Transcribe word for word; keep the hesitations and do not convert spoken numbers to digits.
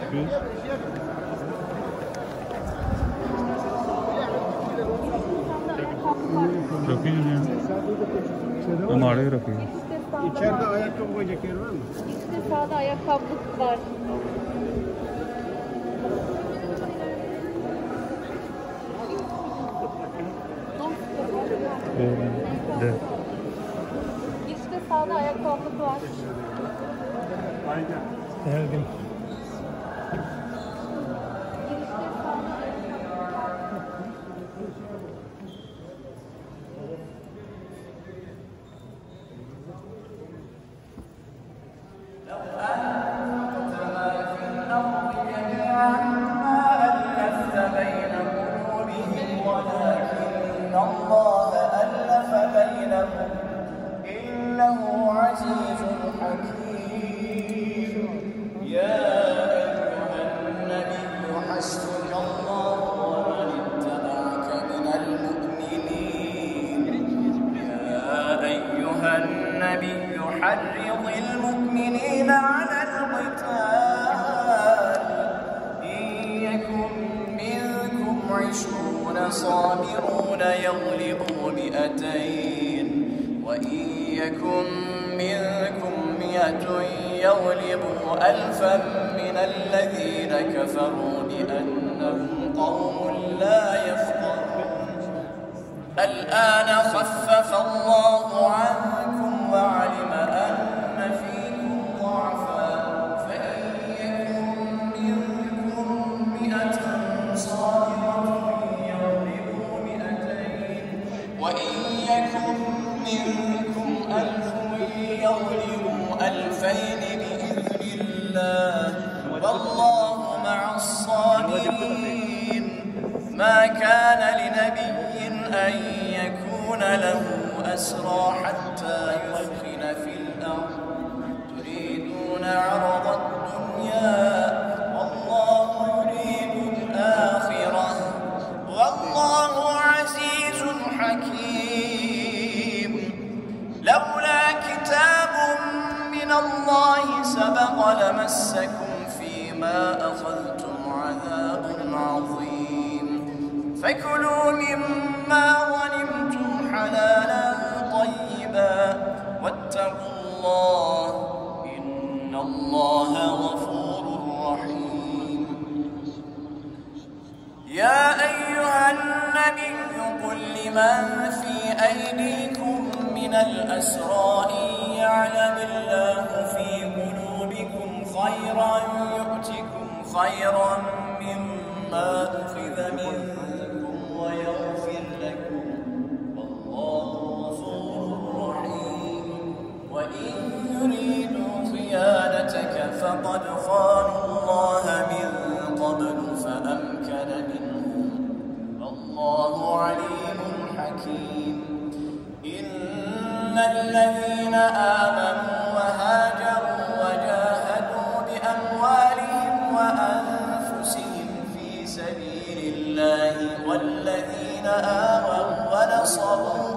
Rafine ne? Onları Rafine. İçeride ayakkabı koyacak yer var mı? İşte sağda ayakkabılık var. Evet. İşte sağda ayakkabılık var. Aynen. Geldim. حرض المؤمنين على القتال إن يكن منكم عشرون صابرون يغلبوا مئتين وإن يكن منكم مئة يغلبوا ألفا من الذين كفروا بأنهم قوم لا يفقهون الآن خفف الله عنكم وعلم أن فيكم ضعفا فإن يكن منكم مئة صابرة يغلبوا مئتين وإن يكن منكم ألف يغلبوا ألفين بإذن الله والله مع الصابرين ما كان لنبي أن يكون له أسرى حتى يثخن في الأرض تريدون عرض الدنيا والله يريد الآخرة والله عزيز حكيم لولا كتاب من الله سبق لمسكم فيما أخذتم عذاب عظيم فكلوا مما غنمتم حلالا طيبا واتقوا الله إن الله غفور رحيم يا أيها النبي قل لمن في أيديكم من الأسرى إن يعلم الله في قلوبكم خيرا يؤتكم خيرا مما أخذ منكم ويغفر لكم والله غفور رحيم وإن يريدوا خيانتك فقد خانوا الله من قبل فأمكن منهم والله عليم حكيم إن الذين آمنوا وهاجروا وجاهدوا بأموالهم وأنفسهم في سبيل الله والذين آووا ونصروا